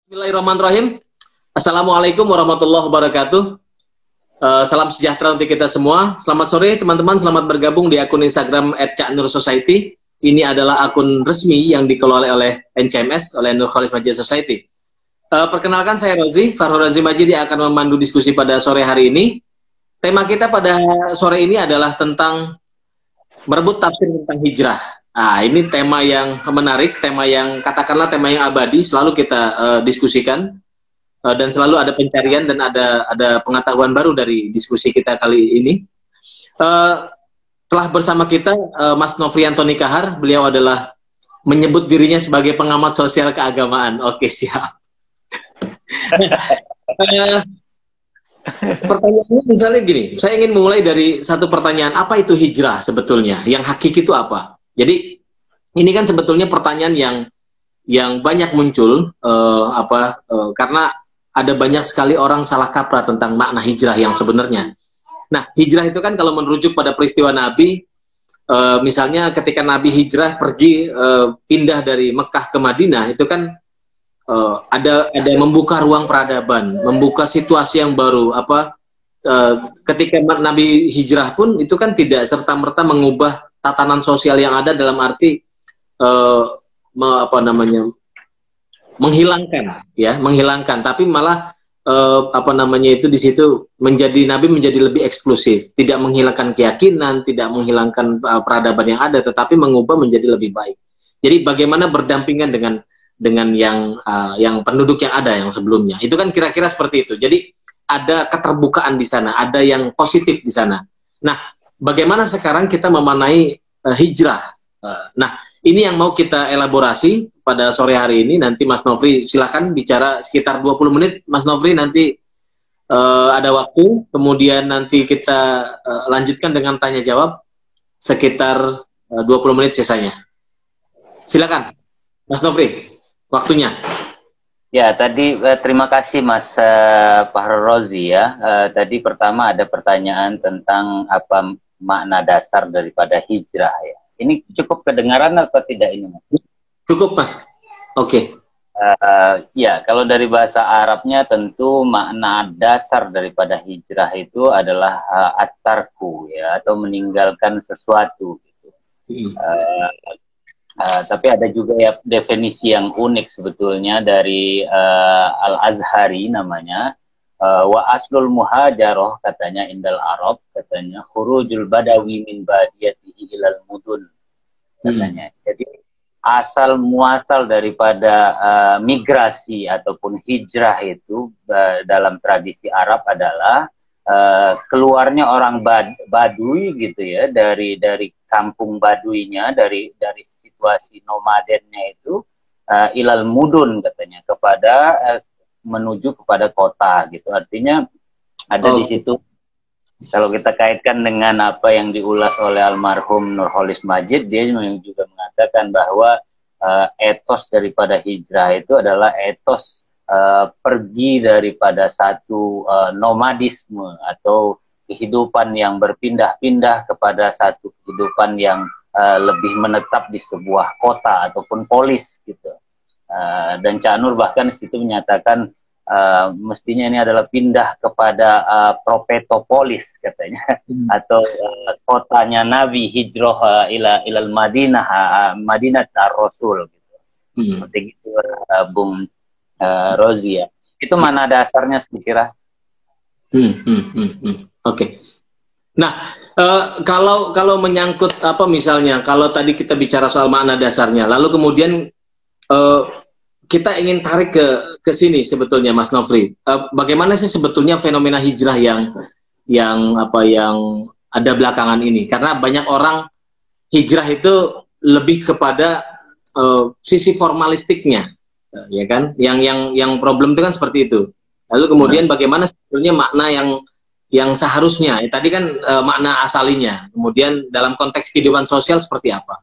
Bismillahirrahmanirrahim. Assalamualaikum warahmatullahi wabarakatuh. Salam sejahtera untuk kita semua. Selamat sore teman-teman, selamat bergabung di akun Instagram @caknursociety. Ini adalah akun resmi yang dikelola oleh NCMS, oleh Nurholis Majid Society. Perkenalkan, saya Rozi, Farhur Razi Majid, yang akan memandu diskusi pada sore hari ini. Tema kita pada sore ini adalah tentang merebut tafsir tentang hijrah. Nah, ini tema yang menarik, tema yang katakanlah tema yang abadi, selalu kita diskusikan, dan selalu ada pencarian dan ada pengetahuan baru dari diskusi kita kali ini. Telah bersama kita Mas Nofrianto Nikahar, beliau adalah menyebut dirinya sebagai pengamat sosial keagamaan. Oke, siap. Pertanyaannya misalnya gini, saya ingin mulai dari satu pertanyaan, apa itu hijrah sebetulnya? Yang hakiki itu apa? Jadi ini kan sebetulnya pertanyaan yang banyak muncul karena ada banyak sekali orang salah kaprah tentang makna hijrah yang sebenarnya. Nah, hijrah itu kan kalau merujuk pada peristiwa Nabi, misalnya ketika Nabi hijrah pergi pindah dari Mekah ke Madinah, itu kan ada membuka ruang peradaban, membuka situasi yang baru. Ketika Nabi hijrah pun itu kan tidak serta-merta mengubah tatanan sosial yang ada, dalam arti menghilangkan, tapi malah itu di situ Nabi menjadi lebih eksklusif, tidak menghilangkan keyakinan, tidak menghilangkan peradaban yang ada, tetapi mengubah menjadi lebih baik. Jadi bagaimana berdampingan dengan yang penduduk yang ada yang sebelumnya, itu kan kira-kira seperti itu. Jadi ada keterbukaan di sana, ada yang positif di sana. Nah, bagaimana sekarang kita memaknai hijrah? Nah, ini yang mau kita elaborasi pada sore hari ini. Nanti Mas Nofri silakan bicara sekitar 20 menit. Mas Nofri nanti ada waktu, kemudian nanti kita lanjutkan dengan tanya jawab sekitar 20 menit sisanya. Silakan Mas Nofri, waktunya. Ya, tadi terima kasih Mas Fahru Rozi ya. Tadi pertama ada pertanyaan tentang apa makna dasar daripada hijrah ya. Ini cukup kedengaran atau tidak ini Mas? Cukup Mas. Oke. Ya, kalau dari bahasa Arabnya tentu makna dasar daripada hijrah itu adalah at-tarku ya, atau meninggalkan sesuatu gitu. Tapi ada juga ya definisi yang unik sebetulnya dari Al-Azhari namanya, wa aslul muhajarah katanya indal Arab, katanya khurujul badawi min badiyatihi ilal mudun katanya. Jadi asal muasal daripada migrasi ataupun hijrah itu dalam tradisi Arab adalah keluarnya orang Baduy gitu ya, dari kampung Baduinya, dari situasi nomadennya itu ilal mudun katanya, menuju kepada kota gitu. Artinya ada di situ, kalau kita kaitkan dengan apa yang diulas oleh almarhum Nurholis Majid, dia juga mengatakan bahwa etos daripada hijrah itu adalah etos pergi daripada satu nomadisme atau kehidupan yang berpindah-pindah kepada satu kehidupan yang lebih menetap di sebuah kota ataupun polis gitu. Dan Cak Nur bahkan di situ menyatakan mestinya ini adalah pindah kepada Propetopolis katanya, atau kotanya Nabi hijrah ilal Madinah, Madinah Ar-Rasul gitu. Seperti itu Bung Rozi ya. Itu mana dasarnya saya kira. Oke. Nah, kalau menyangkut misalnya kalau tadi kita bicara soal makna dasarnya, lalu kemudian kita ingin tarik ke sini sebetulnya Mas Nofri. Bagaimana sih sebetulnya fenomena hijrah yang ada belakangan ini? Karena banyak orang hijrah itu lebih kepada sisi formalistiknya, ya kan? Yang problem itu kan seperti itu. Lalu kemudian bagaimana sebetulnya makna yang seharusnya, tadi kan makna asalinya, kemudian dalam konteks kehidupan sosial seperti apa?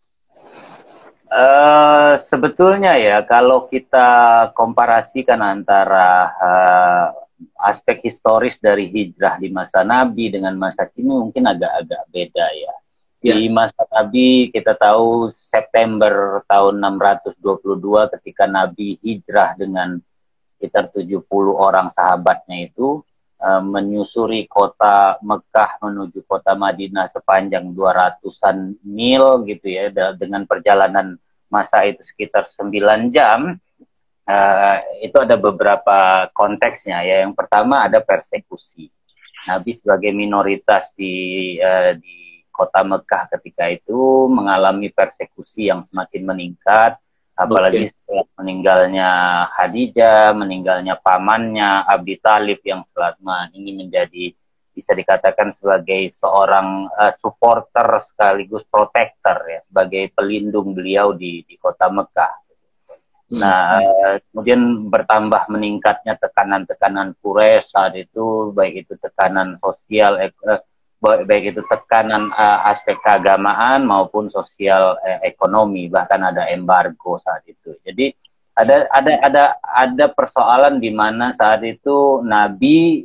Sebetulnya ya, kalau kita komparasikan antara aspek historis dari hijrah di masa Nabi dengan masa kini mungkin agak-agak beda ya. Di masa Nabi kita tahu September tahun 622 ketika Nabi hijrah dengan sekitar 70 orang sahabatnya itu menyusuri kota Mekah menuju kota Madinah sepanjang 200-an mil gitu ya, dengan perjalanan masa itu sekitar 9 jam. Itu ada beberapa konteksnya ya. Yang pertama ada persekusi. Nabi sebagai minoritas di kota Mekah ketika itu mengalami persekusi yang semakin meningkat, apalagi setelah meninggalnya Khadijah, meninggalnya pamannya Abi Thalib yang selama ini menjadi, bisa dikatakan sebagai seorang supporter sekaligus protektor ya, sebagai pelindung beliau di kota Mekah. Nah, kemudian bertambah meningkatnya tekanan-tekanan Quraisy saat itu, baik itu tekanan sosial, baik itu tekanan aspek keagamaan maupun sosial ekonomi, bahkan ada embargo saat itu. Jadi ada persoalan di mana saat itu Nabi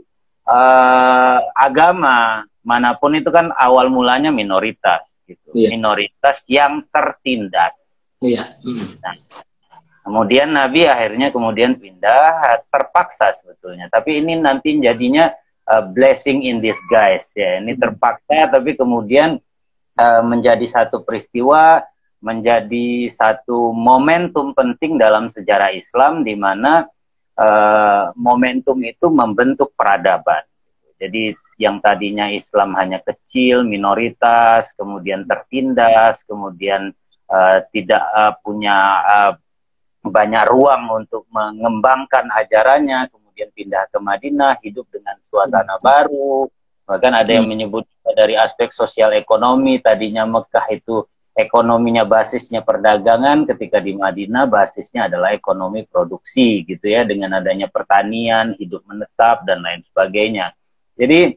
agama manapun itu kan awal mulanya minoritas gitu. Minoritas yang tertindas. Nah, kemudian Nabi akhirnya pindah, terpaksa sebetulnya. Tapi ini nanti jadinya blessing in disguise ya. Ini terpaksa tapi kemudian menjadi satu peristiwa, menjadi satu momentum penting dalam sejarah Islam di mana momentum itu membentuk peradaban. Jadi yang tadinya Islam hanya kecil, minoritas, kemudian tertindas, kemudian tidak punya banyak ruang untuk mengembangkan ajarannya, kemudian pindah ke Madinah, hidup dengan suasana baru. Bahkan ada yang menyebut dari aspek sosial ekonomi, tadinya Mekah itu ekonominya basisnya perdagangan, ketika di Madinah basisnya adalah ekonomi produksi gitu ya, dengan adanya pertanian, hidup menetap dan lain sebagainya. Jadi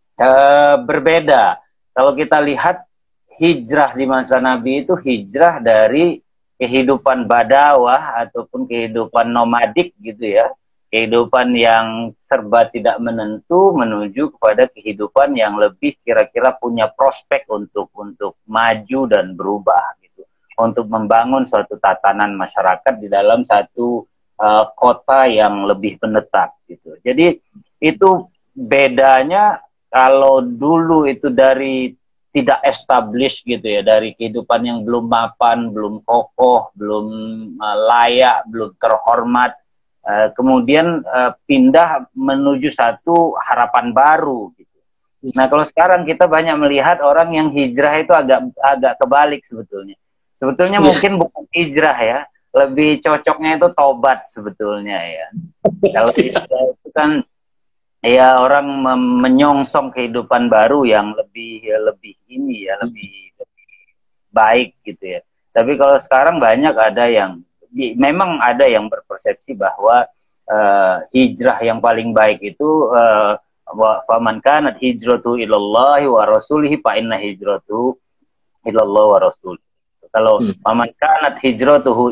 berbeda. Kalau kita lihat hijrah di masa Nabi itu hijrah dari kehidupan badawah ataupun kehidupan nomadik gitu ya, kehidupan yang serba tidak menentu menuju kepada kehidupan yang lebih kira-kira punya prospek untuk maju dan berubah gitu, untuk membangun suatu tatanan masyarakat di dalam satu kota yang lebih menetap gitu. Jadi itu bedanya. Kalau dulu itu dari tidak established gitu ya, dari kehidupan yang belum mapan, belum kokoh, belum layak, belum terhormat, kemudian pindah menuju satu harapan baru gitu. Nah, kalau sekarang kita banyak melihat orang yang hijrah itu agak kebalik sebetulnya. Sebetulnya mungkin bukan hijrah ya, lebih cocoknya itu tobat sebetulnya ya. Kalau hijrah itu kan ya orang menyongsong kehidupan baru yang lebih ini ya, lebih baik gitu ya. Tapi kalau sekarang banyak memang ada yang berpersepsi bahwa hijrah yang paling baik itu faman kanat hijratu ilallahi wa rasulihi fa inna hijratu ilallah wa rasul. Kalau faman kanat hijratuhu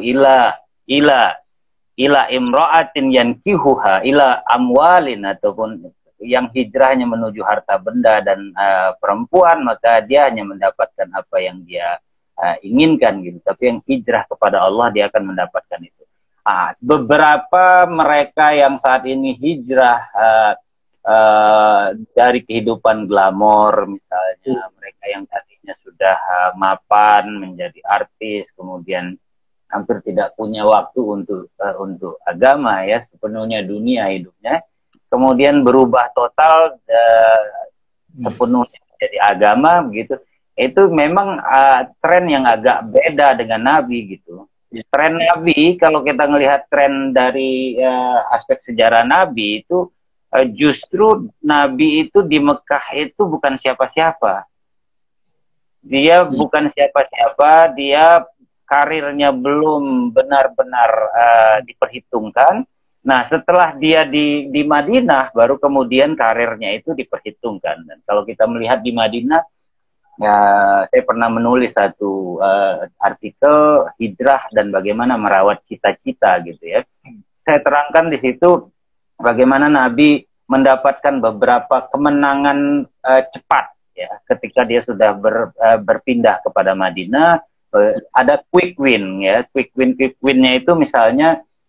ila imra'atin yankihuha ila amwalin, ataupun yang hijrahnya menuju harta benda dan perempuan, maka dia hanya mendapatkan apa yang dia inginkan gitu. Tapi yang hijrah kepada Allah, dia akan mendapatkan itu. Beberapa mereka yang saat ini hijrah dari kehidupan glamor misalnya, mereka yang tadinya sudah mapan menjadi artis, kemudian hampir tidak punya waktu untuk agama ya, sepenuhnya dunia hidupnya, kemudian berubah total sepenuhnya menjadi agama begitu. Itu memang tren yang agak beda dengan Nabi gitu. Tren Nabi, kalau kita melihat tren dari aspek sejarah Nabi itu justru Nabi itu di Mekah itu bukan siapa-siapa. Dia bukan siapa-siapa, dia karirnya belum benar-benar diperhitungkan. Nah, setelah dia di Madinah, baru kemudian karirnya itu diperhitungkan. Dan kalau kita melihat di Madinah, ya, saya pernah menulis satu artikel hijrah dan bagaimana merawat cita-cita gitu ya. Saya terangkan di situ bagaimana Nabi mendapatkan beberapa kemenangan cepat ya, ketika dia sudah berpindah kepada Madinah. Ada quick win ya, quick winnya itu misalnya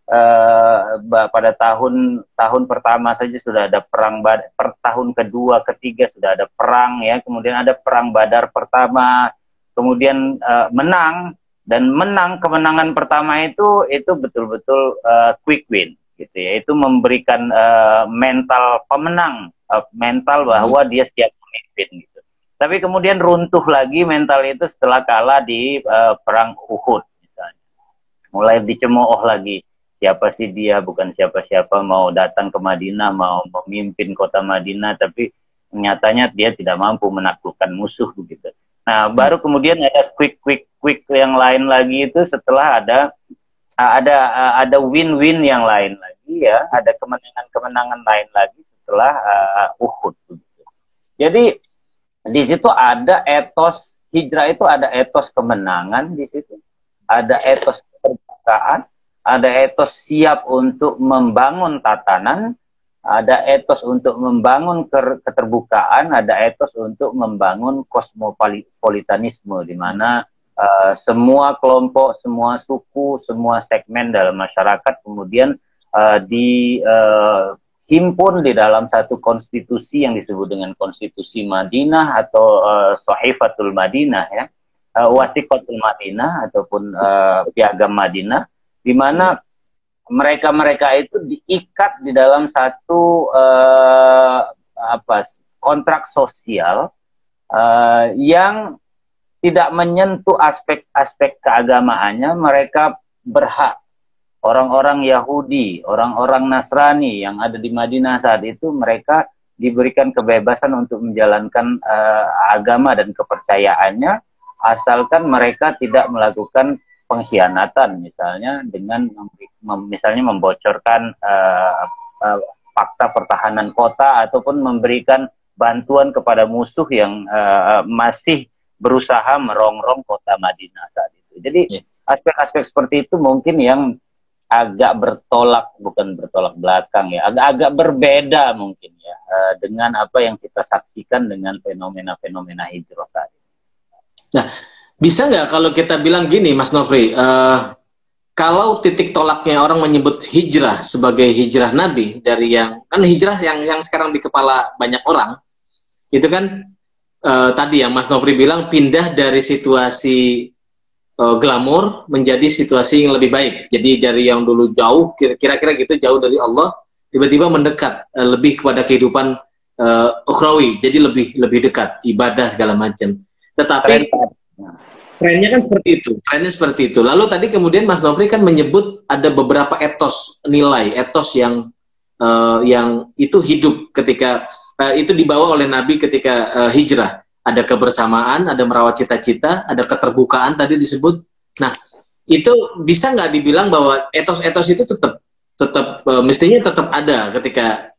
pada tahun pertama saja sudah ada perang Badar, tahun kedua, ketiga sudah ada perang ya, kemudian ada perang Badar pertama, kemudian menang, dan kemenangan pertama itu betul-betul quick win gitu ya, itu memberikan mental pemenang, mental bahwa dia siap memimpin gitu. Tapi kemudian runtuh lagi mental itu setelah kalah di perang Uhud misalnya. Mulai dicemooh lagi, siapa sih dia, bukan siapa-siapa, mau datang ke Madinah, mau memimpin kota Madinah, tapi nyatanya dia tidak mampu menaklukkan musuh begitu. Nah, baru kemudian ada quick yang lain lagi itu setelah ada win-win yang lain lagi ya, ada kemenangan lain lagi setelah Uhud begitu. Jadi di situ ada etos hijrah, itu ada etos kemenangan di situ, ada etos keterbukaan, ada etos siap untuk membangun tatanan, ada etos untuk membangun keterbukaan, ada etos untuk membangun kosmopolitanisme, di mana semua kelompok, semua suku, semua segmen dalam masyarakat kemudian himpun di dalam satu konstitusi yang disebut dengan konstitusi Madinah atau Sahifatul Madinah ya, Wasiqatul Madinah ataupun Piagam Madinah, di mana mereka itu diikat di dalam satu kontrak sosial yang tidak menyentuh aspek-aspek keagamaannya. Mereka berhak, orang-orang Yahudi, orang-orang Nasrani yang ada di Madinah saat itu, mereka diberikan kebebasan untuk menjalankan agama dan kepercayaannya, asalkan mereka tidak melakukan pengkhianatan, misalnya dengan misalnya membocorkan fakta pertahanan kota, ataupun memberikan bantuan kepada musuh yang masih berusaha merongrong kota Madinah saat itu. Jadi aspek-aspek seperti itu mungkin yang agak bukan bertolak belakang ya, agak berbeda mungkin ya dengan apa yang kita saksikan dengan fenomena-fenomena hijrah saat ini. Nah, bisa nggak kalau kita bilang gini, Mas Nofri, kalau titik tolaknya orang menyebut hijrah sebagai hijrah Nabi, dari yang kan hijrah yang sekarang di kepala banyak orang, itu kan tadi yang Mas Nofri bilang, pindah dari situasi glamor menjadi situasi yang lebih baik. Jadi dari yang dulu jauh, kira-kira gitu, jauh dari Allah, tiba-tiba mendekat lebih kepada kehidupan ukhrawi, jadi lebih dekat, ibadah segala macam. Tetapi trennya kan seperti itu. Trennya seperti itu. Lalu tadi kemudian Mas Nofri kan menyebut ada beberapa etos, nilai, etos yang itu hidup ketika itu dibawa oleh Nabi ketika hijrah. Ada kebersamaan, ada merawat cita-cita, ada keterbukaan tadi disebut. Nah, itu bisa nggak dibilang bahwa etos-etos itu tetap mestinya tetap ada ketika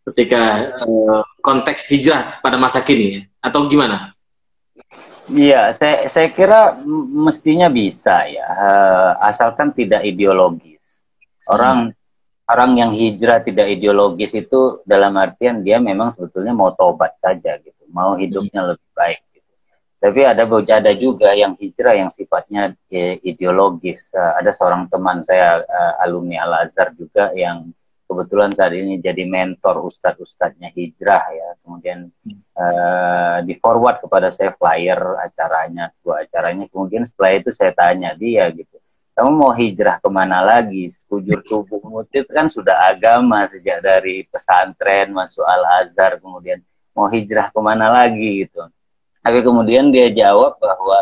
konteks hijrah pada masa kini, atau gimana? Iya, saya kira mestinya bisa ya, asalkan tidak ideologis. Orang yang hijrah tidak ideologis itu dalam artian dia memang sebetulnya mau tobat saja gitu, mau hidupnya lebih baik gitu. Tapi ada juga yang hijrah yang sifatnya ideologis. Ada seorang teman saya, alumni Al-Azhar juga, yang kebetulan saat ini jadi mentor ustadz-ustadznya hijrah ya. Kemudian di forward kepada saya flyer acaranya, sebuah acaranya. Kemudian setelah itu saya tanya dia gitu, kamu mau hijrah kemana lagi? Sekujur tubuhmu itu kan sudah agama sejak dari pesantren masuk Al-Azhar, kemudian mau hijrah kemana lagi gitu. Tapi kemudian dia jawab bahwa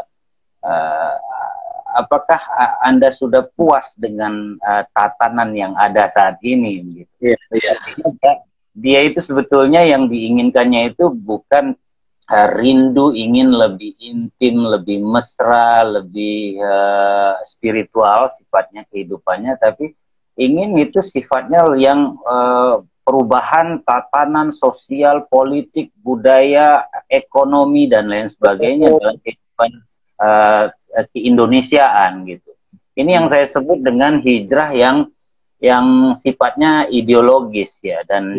apakah Anda sudah puas dengan tatanan yang ada saat ini? Gitu. Dia itu sebetulnya yang diinginkannya itu bukan rindu ingin lebih intim, lebih mesra, lebih spiritual sifatnya kehidupannya, tapi ingin itu sifatnya yang perubahan tatanan sosial, politik, budaya, ekonomi, dan lain sebagainya dalam kehidupan keindonesiaan gitu. Ini yang saya sebut dengan hijrah yang sifatnya ideologis ya, dan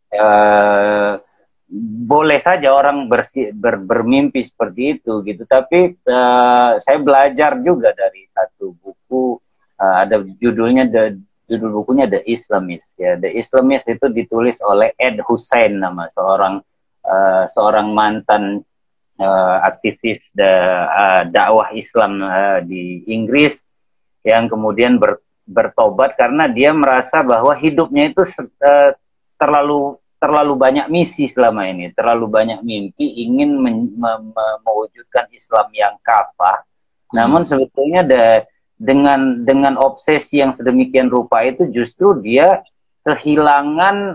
boleh saja orang bermimpi seperti itu gitu. Tapi saya belajar juga dari satu buku, ada judulnya judul bukunya The Islamist ya. The Islamist itu ditulis oleh Ed Hussein, nama seorang mantan aktivis dakwah Islam di Inggris yang kemudian bertobat karena dia merasa bahwa hidupnya itu terlalu banyak misi selama ini, terlalu banyak mimpi, ingin mewujudkan Islam yang kafah. Namun sebetulnya dengan obsesi yang sedemikian rupa itu justru dia kehilangan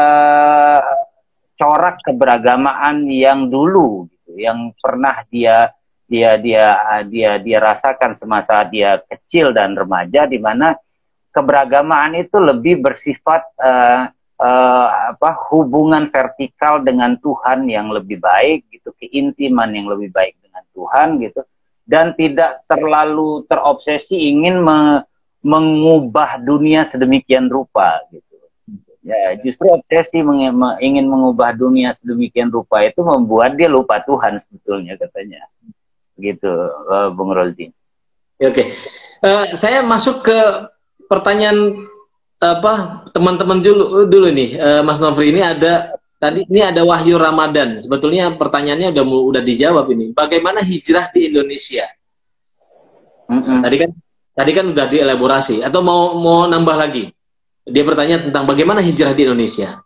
corak keberagamaan yang dulu, gitu, yang pernah dia rasakan semasa dia kecil dan remaja, di mana keberagamaan itu lebih bersifat hubungan vertikal dengan Tuhan yang lebih baik, gitu, keintiman yang lebih baik dengan Tuhan, gitu. Dan tidak terlalu terobsesi ingin mengubah dunia sedemikian rupa, gitu. Ya, justru obsesi ingin mengubah dunia sedemikian rupa itu membuat dia lupa Tuhan sebetulnya, katanya. Gitu, Bung Rozi. Oke. Saya masuk ke pertanyaan teman-teman dulu nih, Mas Nofri. Ini ada Wahyu Ramadan. Sebetulnya pertanyaannya udah dijawab ini. Bagaimana hijrah di Indonesia? Tadi kan udah dielaborasi. Atau mau nambah lagi? Dia bertanya tentang bagaimana hijrah di Indonesia.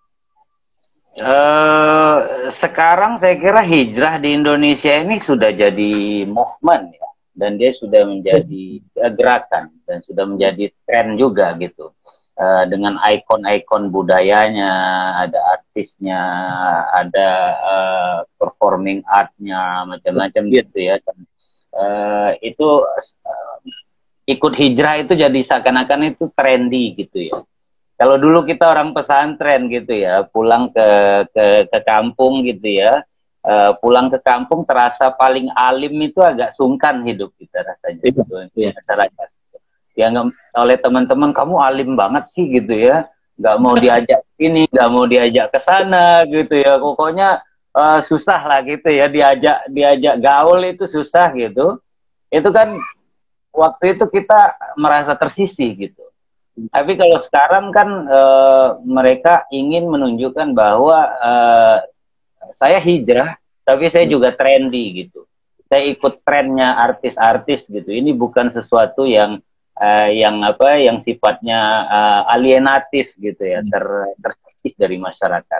Sekarang saya kira hijrah di Indonesia ini sudah jadi movement ya, dan dia sudah menjadi gerakan dan sudah menjadi tren juga, gitu. Dengan ikon-ikon budayanya, ada artisnya, ada performing artnya, macam-macam gitu ya. Itu ikut hijrah itu jadi seakan-akan itu trendy gitu ya. Kalau dulu kita orang pesantren gitu ya, pulang ke kampung gitu ya, pulang ke kampung terasa paling alim itu agak sungkan hidup kita rasanya gitu, masyarakat. Dianggap oleh teman-teman, kamu alim banget sih gitu ya, nggak mau diajak ini, nggak mau diajak ke sana gitu ya, pokoknya susah lah gitu ya, diajak gaul itu susah gitu. Itu kan waktu itu kita merasa tersisih gitu. Tapi kalau sekarang kan mereka ingin menunjukkan bahwa saya hijrah, tapi saya juga trendy gitu. Saya ikut trennya artis-artis gitu. Ini bukan sesuatu yang sifatnya alienatif gitu ya, tersisih dari masyarakat.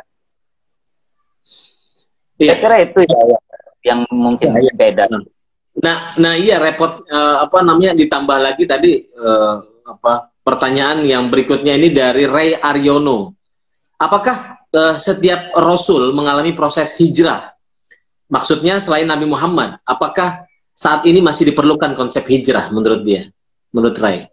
Saya kira itu ya yang mungkin beda. Nah iya, repot ditambah lagi tadi pertanyaan yang berikutnya ini dari Ray Aryono. Apakah setiap Rasul mengalami proses hijrah? Maksudnya selain Nabi Muhammad, apakah saat ini masih diperlukan konsep hijrah menurut dia? Menurut Ray?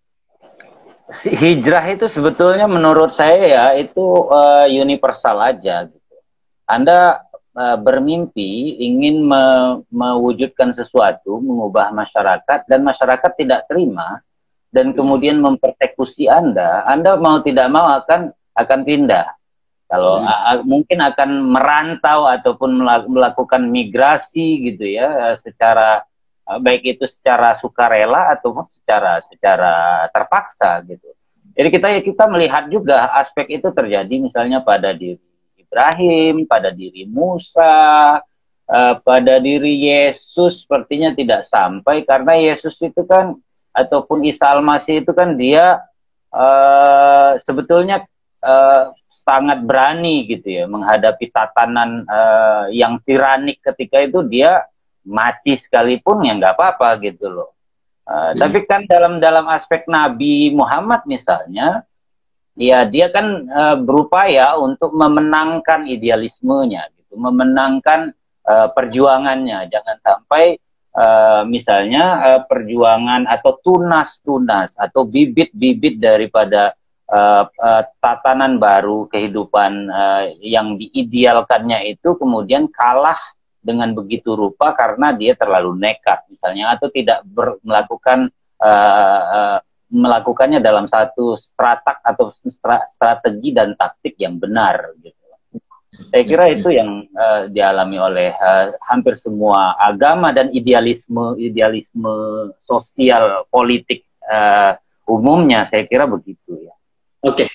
Hijrah itu sebetulnya menurut saya ya itu universal aja gitu. Anda bermimpi ingin mewujudkan sesuatu, mengubah masyarakat, dan masyarakat tidak terima, dan kemudian mempersekusi Anda mau tidak mau akan pindah. Kalau mungkin akan merantau ataupun melakukan migrasi gitu ya, secara baik itu secara sukarela ataupun secara terpaksa gitu. Jadi kita melihat juga aspek itu terjadi misalnya pada diri Ibrahim, pada diri Musa, pada diri Yesus sepertinya tidak sampai, karena Yesus itu kan ataupun Isa Al-Masih itu kan dia sebetulnya sangat berani gitu ya menghadapi tatanan yang tiranik. Ketika itu dia mati sekalipun ya nggak apa-apa gitu loh. Tapi kan dalam aspek Nabi Muhammad misalnya, ya dia kan berupaya untuk memenangkan idealismenya gitu, memenangkan perjuangannya. Jangan sampai misalnya perjuangan atau tunas-tunas atau bibit-bibit daripada tatanan baru kehidupan yang diidealkannya itu kemudian kalah dengan begitu rupa karena dia terlalu nekat misalnya, atau tidak melakukannya dalam satu strategi dan taktik yang benar gitu. Saya kira itu yang dialami oleh hampir semua agama dan idealisme sosial politik umumnya, saya kira begitu ya. Oke.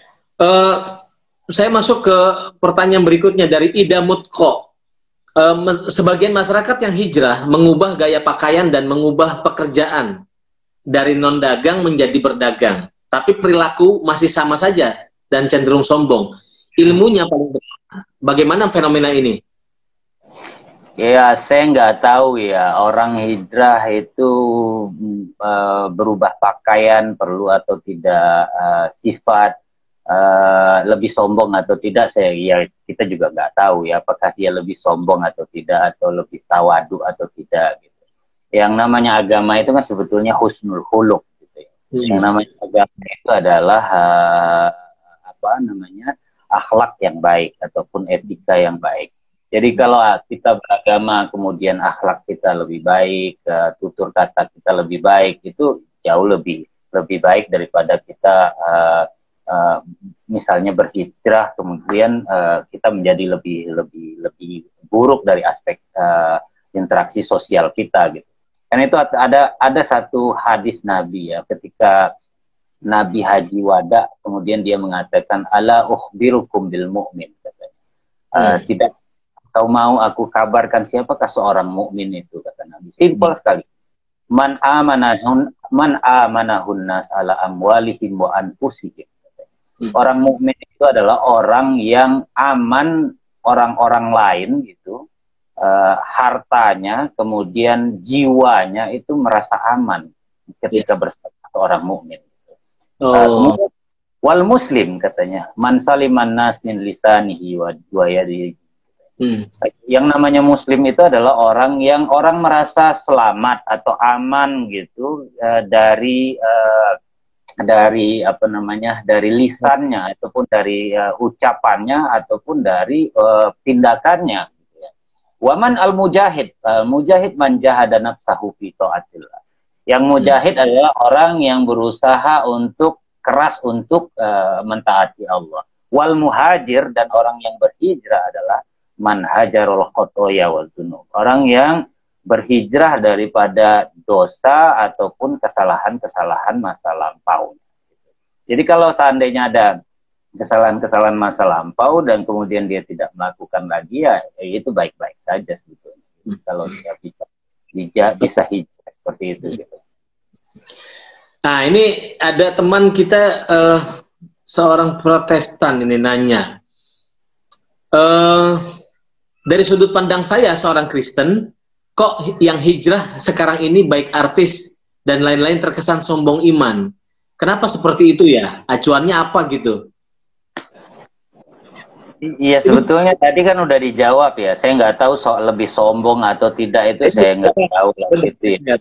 Saya masuk ke pertanyaan berikutnya dari Ida Mutko. Sebagian masyarakat yang hijrah mengubah gaya pakaian dan mengubah pekerjaan dari non-dagang menjadi berdagang. Tapi perilaku masih sama saja dan cenderung sombong. Ilmunya paling benar. Bagaimana fenomena ini? Ya, saya nggak tahu ya, orang hijrah itu berubah pakaian perlu atau tidak, sifat lebih sombong atau tidak, kita juga nggak tahu ya, apakah dia lebih sombong atau tidak, atau lebih tawadu atau tidak gitu. Yang namanya agama itu kan sebetulnya husnul khuluq gitu ya. Yang namanya agama itu adalah apa namanya, akhlak yang baik ataupun etika yang baik. Jadi kalau kita beragama kemudian akhlak kita lebih baik, tutur kata kita lebih baik, itu jauh lebih baik daripada kita misalnya berhijrah kemudian kita menjadi lebih buruk dari aspek interaksi sosial kita gitu. Karena itu ada satu hadis Nabi ya, ketika Nabi haji wada kemudian dia mengatakan ala ukhbirukum bil mu'min katanya. Tidak, kau mau aku kabarkan siapakah seorang mukmin itu, kata Nabi. Simpel sekali. Man amanahun nas ala amwalihim wa anfusihim. Orang mukmin itu adalah orang yang aman orang-orang lain gitu, hartanya kemudian jiwanya itu merasa aman ketika bersama orang mukmin. Wal muslim katanya man saliman nas min lisanihi wa yadihi. Yang namanya muslim itu adalah orang yang merasa selamat atau aman gitu dari apa namanya, dari lisannya ataupun dari ucapannya ataupun dari tindakannya gitu ya. Waman al mujahid man jahada nafsahu fi taatillah. Yang mujahid adalah orang yang berusaha untuk keras untuk mentaati Allah. Wal muhajir, dan orang yang berhijrah adalah man hajarul khotoya wal dzunub. Orang yang berhijrah daripada dosa ataupun kesalahan-kesalahan masa lampau. Jadi kalau seandainya ada kesalahan-kesalahan masa lampau dan kemudian dia tidak melakukan lagi, ya itu baik-baik saja sebetulnya. Kalau dia bisa hijrah seperti itu gitu. Nah, ini ada teman kita seorang Protestan ini nanya. Dari sudut pandang saya seorang Kristen, kok yang hijrah sekarang ini baik artis dan lain-lain terkesan sombong iman. Kenapa seperti itu ya? Acuannya apa gitu? Iya, sebetulnya tadi kan udah dijawab ya. Saya nggak tahu soal lebih sombong atau tidak, itu saya nggak tahu lah gitu ya.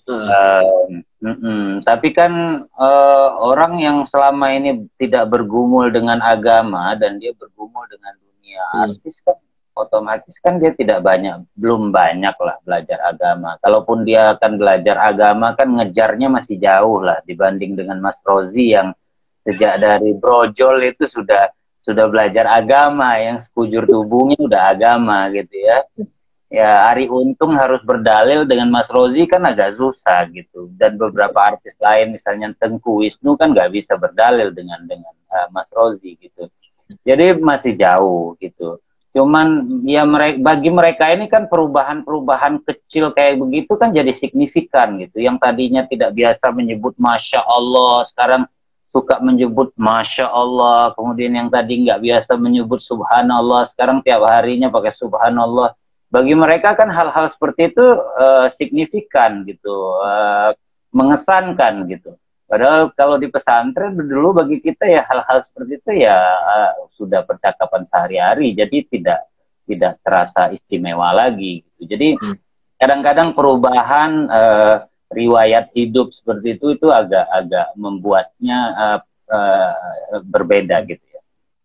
Tapi kan orang yang selama ini tidak bergumul dengan agama dan dia bergumul dengan dunia artis kan, otomatis kan dia belum banyak lah belajar agama. Kalaupun dia akan belajar agama kan ngejarnya masih jauh lah dibanding dengan Mas Rozi yang sejak dari brojol itu sudah belajar agama, yang sekujur tubuhnya udah agama gitu ya. Ya, Arie Untung harus berdalil dengan Mas Rozi kan agak susah gitu. Dan beberapa artis lain misalnya Tengku Wisnu kan nggak bisa berdalil dengan Mas Rozi gitu. Jadi masih jauh gitu. Cuman ya bagi mereka ini kan perubahan-perubahan kecil kayak begitu kan jadi signifikan gitu. Yang tadinya tidak biasa menyebut Masya Allah, sekarang suka menyebut Masya Allah. Kemudian yang tadi nggak biasa menyebut Subhanallah, sekarang tiap harinya pakai Subhanallah. Bagi mereka kan hal-hal seperti itu signifikan gitu, mengesankan gitu. Padahal kalau di pesantren dulu bagi kita ya hal-hal seperti itu ya sudah percakapan sehari-hari, jadi tidak terasa istimewa lagi gitu. Jadi kadang-kadang perubahan riwayat hidup seperti itu agak membuatnya berbeda gitu ya.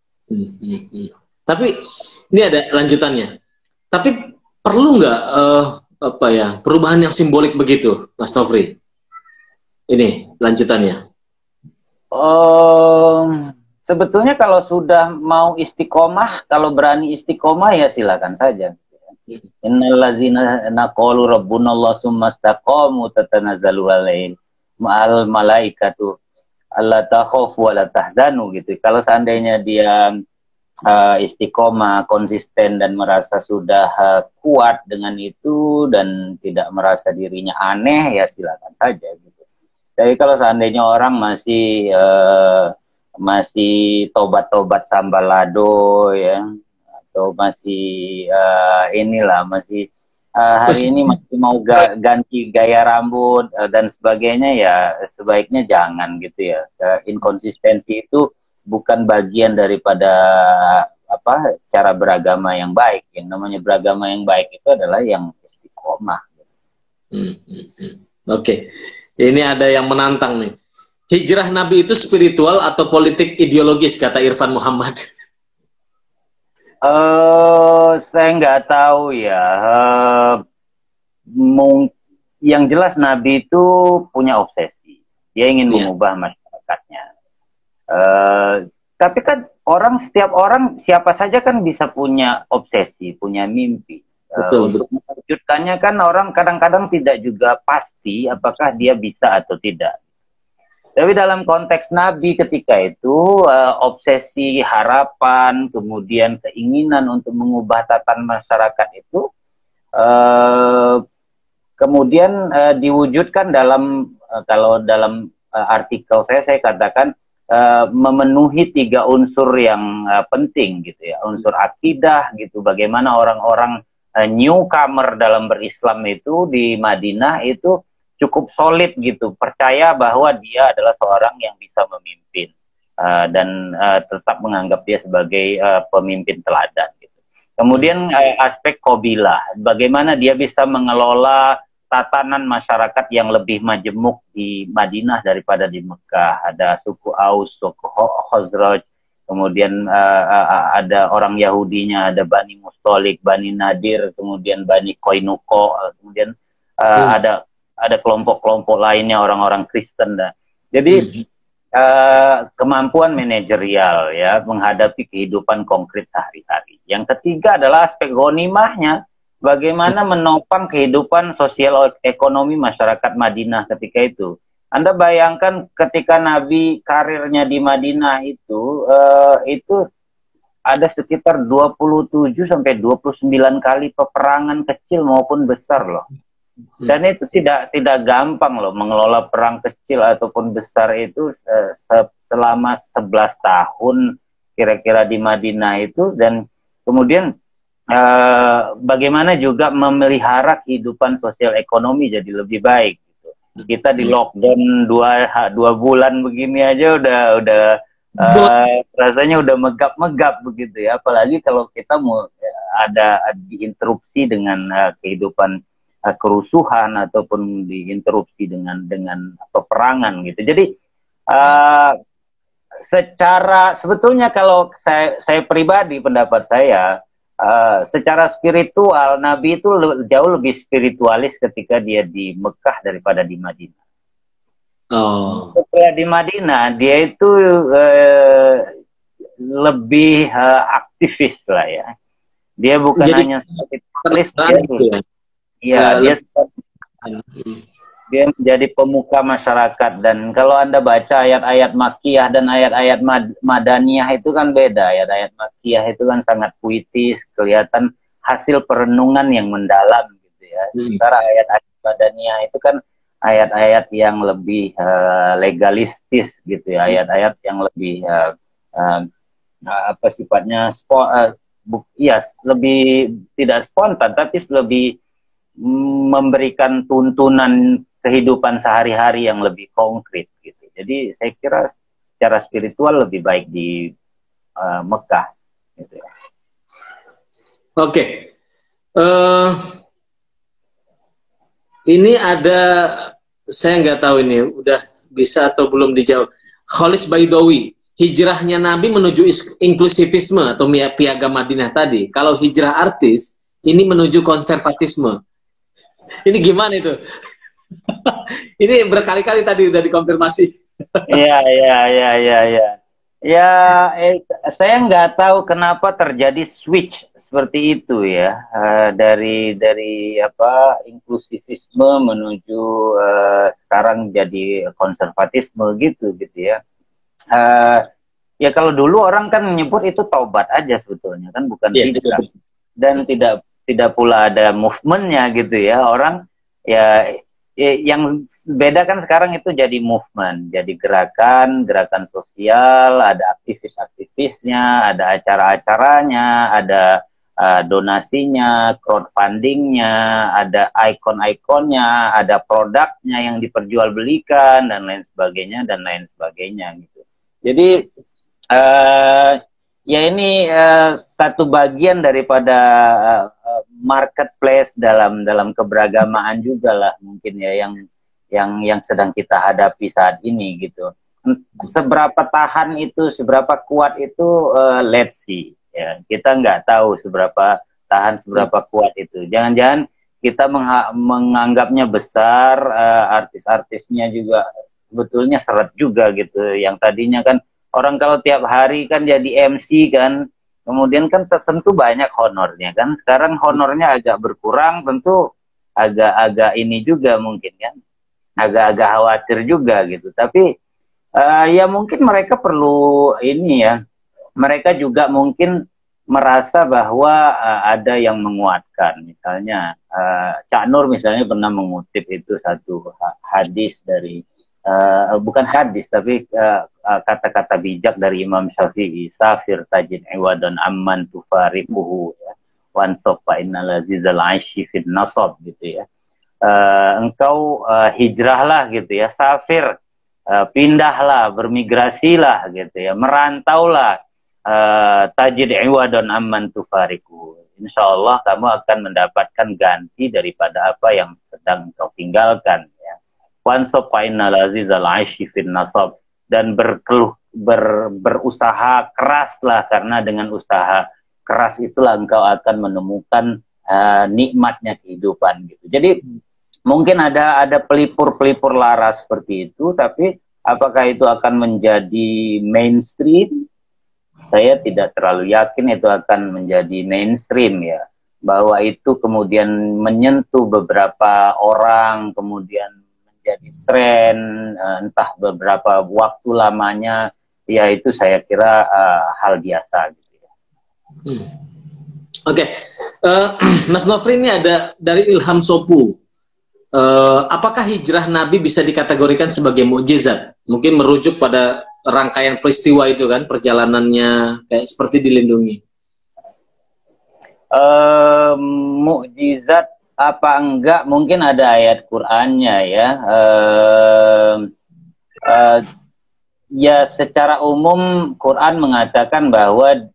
Tapi ini ada lanjutannya. Tapi perlu nggak perubahan yang simbolik begitu, Mas Nofri? Ini lanjutannya. Sebetulnya kalau sudah mau istiqomah, kalau berani istiqomah ya silakan saja. Innallazina naqalu rabbunallahu tsumma istaqamu tatanazzalu alaihim ma'al malaikatu la takhafu wa la tahzanu gitu. Kalau seandainya dia istiqomah, konsisten dan merasa sudah kuat dengan itu dan tidak merasa dirinya aneh, ya silakan saja gitu. Jadi kalau seandainya orang masih tobat-tobat sambalado ya, atau masih masih hari ini masih mau ganti gaya rambut dan sebagainya, ya sebaiknya jangan gitu ya. Inkonsistensi itu bukan bagian daripada cara beragama yang baik. Yang namanya beragama yang baik itu adalah yang istiqomah. Oke. Ini ada yang menantang nih. Hijrah Nabi itu spiritual atau politik ideologis, kata Irfan Muhammad? Saya nggak tahu ya. Yang jelas Nabi itu punya obsesi. Dia ingin mengubah masyarakatnya. Tapi kan setiap orang siapa saja kan bisa punya obsesi, punya mimpi. Untuk mewujudkannya kan orang kadang-kadang tidak juga pasti apakah dia bisa atau tidak. Tapi dalam konteks Nabi ketika itu, obsesi, harapan, kemudian keinginan untuk mengubah tatanan masyarakat itu, kemudian diwujudkan kalau dalam artikel saya katakan, memenuhi 3 unsur yang penting gitu ya. Unsur akidah gitu, bagaimana orang-orang newcomer dalam berislam itu di Madinah itu cukup solid gitu, percaya bahwa dia adalah seorang yang bisa memimpin dan tetap menganggap dia sebagai pemimpin teladan gitu. Kemudian aspek qabilah, bagaimana dia bisa mengelola tatanan masyarakat yang lebih majemuk di Madinah daripada di Mekah. Ada suku Aus, suku Khazraj, kemudian ada orang Yahudinya, ada Bani Mustalik, Bani Nadir, kemudian Bani Koinuko, kemudian ada kelompok-kelompok lainnya, orang-orang Kristen. Jadi kemampuan manajerial ya menghadapi kehidupan konkret sehari-hari. Yang ketiga adalah aspek ghanimahnya, bagaimana menopang kehidupan sosial ekonomi masyarakat Madinah ketika itu. Anda bayangkan ketika Nabi karirnya di Madinah itu ada sekitar 27 sampai 29 kali peperangan kecil maupun besar loh. Dan itu tidak gampang loh mengelola perang kecil ataupun besar itu selama 11 tahun kira-kira di Madinah itu. Dan kemudian bagaimana juga memelihara kehidupan sosial ekonomi jadi lebih baik gitu. Kita di lockdown 2 bulan begini aja udah rasanya udah megap-megap begitu ya, apalagi kalau kita mau ada diinterupsi dengan kehidupan kerusuhan ataupun diinterupsi dengan peperangan gitu. Jadi sebetulnya kalau saya pribadi, pendapat saya, secara spiritual Nabi itu jauh lebih spiritualis ketika dia di Mekah daripada di Madinah. Ketika di Madinah dia itu lebih aktivis lah ya. Dia bukan hanya spiritualis, dia menjadi pemuka masyarakat. Dan kalau Anda baca ayat-ayat Makkiyah dan ayat-ayat Madaniyah itu kan beda. Ayat-ayat Makkiyah itu kan sangat puitis, kelihatan hasil perenungan yang mendalam gitu ya. Sementara ayat-ayat Madaniyah itu kan ayat-ayat yang lebih legalistis gitu ya, ayat-ayat yang lebih sifatnya lebih tidak spontan, tapi lebih memberikan tuntunan kehidupan sehari-hari yang lebih konkret gitu. Jadi saya kira secara spiritual lebih baik di Mekah gitu ya. Oke. Ini ada, saya nggak tahu ini udah bisa atau belum dijawab. Khalis Baidawi, hijrahnya Nabi menuju inklusivisme atau piagam Madinah tadi. Kalau hijrah artis, ini menuju konservatisme. Ini gimana itu? Ini berkali-kali tadi udah dikonfirmasi. Iya. Ya, saya nggak tahu kenapa terjadi switch seperti itu ya, dari apa inklusivisme menuju sekarang jadi konservatisme gitu ya. Eh, ya kalau dulu orang kan menyebut itu taubat aja sebetulnya kan, bukan Iya, hijrah, dan tidak pula ada movementnya gitu ya. Orang ya, yang beda kan sekarang itu jadi movement, jadi gerakan sosial, ada aktivis-aktivisnya, ada acara-acaranya, ada donasinya, crowdfundingnya, ada ikon-ikonnya, ada produknya yang diperjualbelikan dan lain sebagainya gitu. Jadi ya ini satu bagian daripada marketplace dalam keberagamaan juga lah mungkin ya, yang sedang kita hadapi saat ini gitu. Seberapa tahan itu, seberapa kuat itu, let's see ya. Kita nggak tahu seberapa tahan, seberapa kuat itu. Jangan-jangan kita menganggapnya besar, artis-artisnya juga sebetulnya seret juga gitu. Yang tadinya kan orang kalau tiap hari kan jadi MC kan, kemudian kan tentu banyak honornya kan. Sekarang honornya agak berkurang, tentu agak-agak ini juga mungkin kan, agak-agak khawatir juga gitu. Tapi ya mungkin mereka perlu ini ya, mereka juga mungkin merasa bahwa ada yang menguatkan. Misalnya Cak Nur misalnya pernah mengutip itu satu hadis dari bukan hadis tapi kata-kata bijak dari Imam Syafi'i, safir tajid iwadan amman tufariquhu ya, wansaf fa innal azizal aishi fid nasab gitu ya. Engkau hijrahlah gitu ya, safir, pindahlah, bermigrasilah gitu ya, merantaulah, tajid iwadan amman tufariquhu. Insyaallah kamu akan mendapatkan ganti daripada apa yang sedang kau tinggalkan ya. Wansab fa innal azizal aishi fid nasab, dan berusaha keraslah, karena dengan usaha keras itulah engkau akan menemukan nikmatnya kehidupan gitu. Jadi mungkin ada pelipur-pelipur lara seperti itu, tapi apakah itu akan menjadi mainstream? Saya tidak terlalu yakin itu akan menjadi mainstream ya, bahwa itu kemudian menyentuh beberapa orang, kemudian jadi tren, entah beberapa waktu lamanya, ya itu saya kira hal biasa gitu ya. Oke. Mas Nofri, ini ada dari Ilham Sopu. Apakah hijrah Nabi bisa dikategorikan sebagai mukjizat? Mungkin merujuk pada rangkaian peristiwa itu kan, perjalanannya kayak seperti dilindungi. Mukjizat apa enggak, mungkin ada ayat Qur'annya ya. Ya secara umum Quran mengatakan bahwa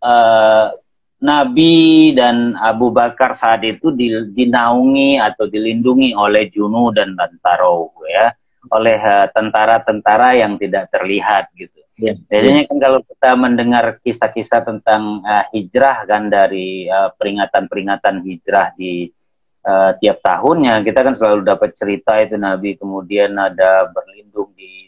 Nabi dan Abu Bakar saat itu dinaungi atau dilindungi oleh Junud dan Lantaroh ya, oleh tentara-tentara yang tidak terlihat gitu. Biasanya kan kalau kita mendengar kisah-kisah tentang hijrah kan, dari peringatan-peringatan hijrah di tiap tahunnya, kita kan selalu dapat cerita itu Nabi kemudian ada berlindung di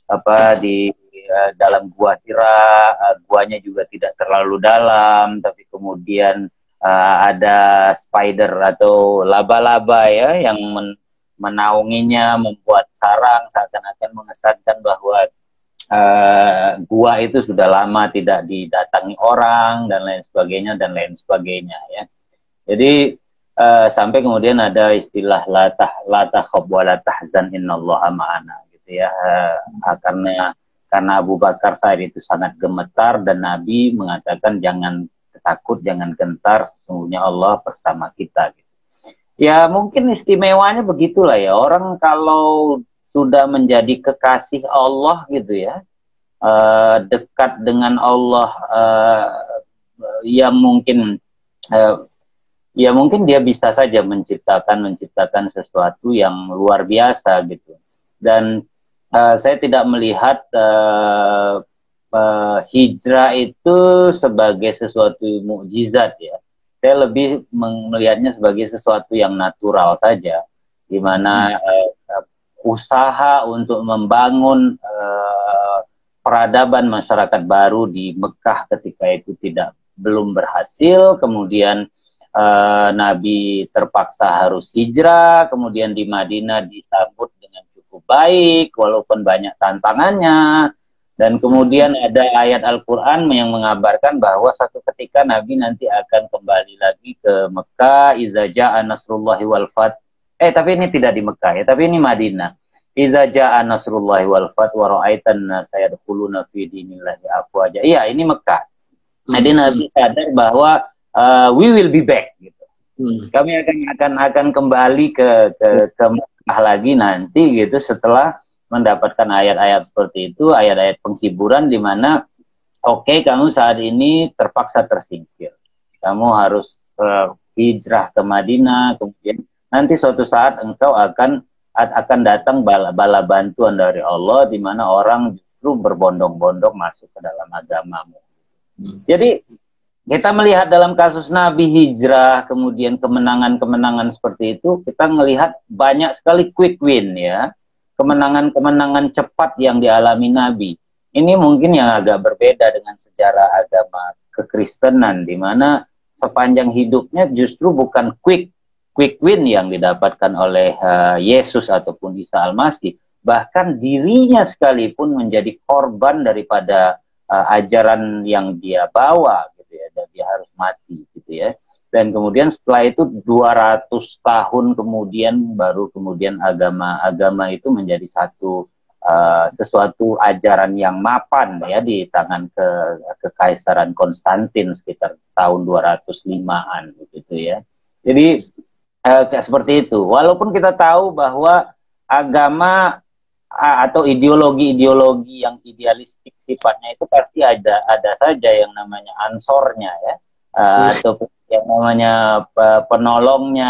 dalam gua Hira, guanya juga tidak terlalu dalam, tapi kemudian ada spider atau laba-laba ya yang menaunginya, membuat sarang, seakan-akan mengesankan bahwa gua itu sudah lama tidak didatangi orang dan lain sebagainya ya. Jadi sampai kemudian ada istilah la takhaf wa la tahzan innallaha ma'ana gitu ya, karena Abu Bakar saat itu sangat gemetar dan Nabi mengatakan jangan takut, jangan gentar, sesungguhnya Allah bersama kita gitu. Ya mungkin istimewanya begitulah ya, orang kalau sudah menjadi kekasih Allah gitu ya, dekat dengan Allah, ya mungkin dia bisa saja menciptakan sesuatu yang luar biasa gitu. Dan saya tidak melihat hijrah itu sebagai sesuatu mukjizat ya. Saya lebih melihatnya sebagai sesuatu yang natural saja, di mana usaha untuk membangun peradaban masyarakat baru di Mekah ketika itu belum berhasil, kemudian Nabi terpaksa harus hijrah, kemudian di Madinah disambut dengan cukup baik walaupun banyak tantangannya, dan kemudian ada ayat Al-Quran yang mengabarkan bahwa satu ketika Nabi nanti akan kembali lagi ke Mekah, iza ja'a nasrullahi wal fath. Tapi ini tidak di Mekah ya, tapi ini Madinah. Iza ja'a nasrullahi wal fath wa ra'aitan nasa yadkhuluna fi dinillahi afwaja. Iya, ini Mekah. Jadi Nabi sadar bahwa we will be back gitu. Kami akan kembali ke Mekah lagi nanti gitu, setelah mendapatkan ayat-ayat seperti itu, ayat-ayat penghiburan di mana oke, kamu saat ini terpaksa tersingkir. Kamu harus hijrah ke Madinah, kemudian nanti suatu saat engkau akan datang bala bantuan dari Allah di mana orang justru berbondong-bondong masuk ke dalam agamamu. Jadi kita melihat dalam kasus Nabi hijrah, kemudian kemenangan-kemenangan seperti itu, kita melihat banyak sekali quick win ya. Kemenangan-kemenangan cepat yang dialami Nabi. Ini mungkin yang agak berbeda dengan sejarah agama kekristenan, di mana sepanjang hidupnya justru bukan quick win yang didapatkan oleh Yesus ataupun Isa Al-Masih. Bahkan dirinya sekalipun menjadi korban daripada ajaran yang dia bawa, gitu ya, dan dia harus mati, gitu ya. Dan kemudian setelah itu 200 tahun kemudian baru kemudian agama itu menjadi sesuatu ajaran yang mapan ya di tangan kekaisaran Konstantin sekitar tahun 205-an begitu ya. Jadi seperti itu. Walaupun kita tahu bahwa agama atau ideologi yang idealistik sifatnya itu pasti ada saja yang namanya ansornya ya. Ataupun yang namanya penolongnya,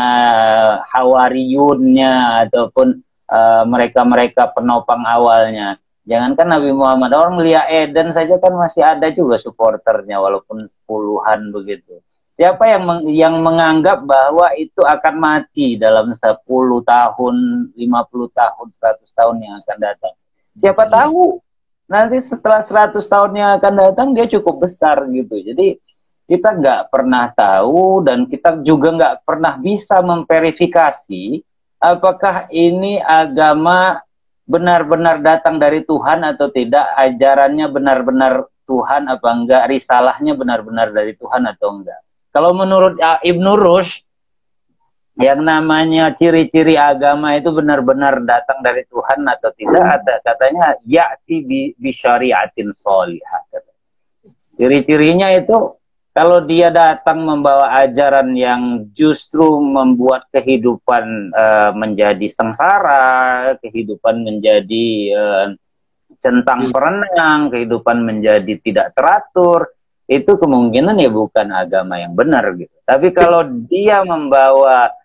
hawariyunnya, ataupun mereka-mereka penopang awalnya. Jangankan Nabi Muhammad, orang Lia Eden saja kan masih ada juga supporternya walaupun puluhan begitu. Siapa yang menganggap bahwa itu akan mati dalam 10 tahun, 50 tahun, 100 tahun yang akan datang? Siapa tahu nanti setelah 100 tahun yang akan datang dia cukup besar gitu. Jadi kita nggak pernah tahu dan kita juga nggak pernah bisa memverifikasi apakah ini agama benar-benar datang dari Tuhan atau tidak, ajarannya benar-benar Tuhan apa enggak, risalahnya benar-benar dari Tuhan atau enggak. Kalau menurut Ibnu Rushd, yang namanya ciri-ciri agama itu benar-benar datang dari Tuhan atau tidak, ada katanya ya'ti bi syari'atin sholihah. Ciri-cirinya itu kalau dia datang membawa ajaran yang justru membuat kehidupan menjadi sengsara, kehidupan menjadi centang perenang, kehidupan menjadi tidak teratur, itu kemungkinan ya bukan agama yang benar gitu. Tapi kalau dia membawa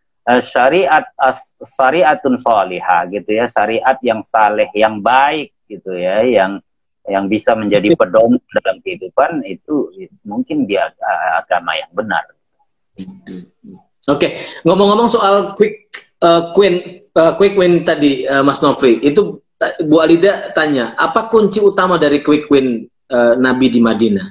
syariatun sholihah gitu ya, syariat yang saleh, yang baik gitu ya, yang bisa menjadi pedoman dalam kehidupan, itu mungkin dia agama yang benar. Oke, ngomong-ngomong soal quick win tadi, Mas Nofri, itu Bu Alida tanya, apa kunci utama dari quick win Nabi di Madinah?